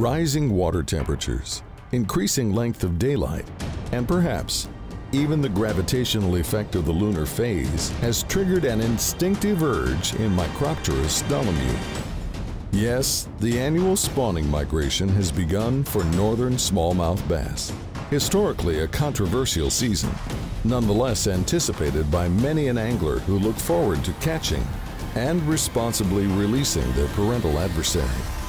Rising water temperatures, increasing length of daylight, and perhaps even the gravitational effect of the lunar phase has triggered an instinctive urge in Micropterus dolomieu. Yes, the annual spawning migration has begun for northern smallmouth bass. Historically a controversial season, nonetheless anticipated by many an angler who look forward to catching and responsibly releasing their parental adversary.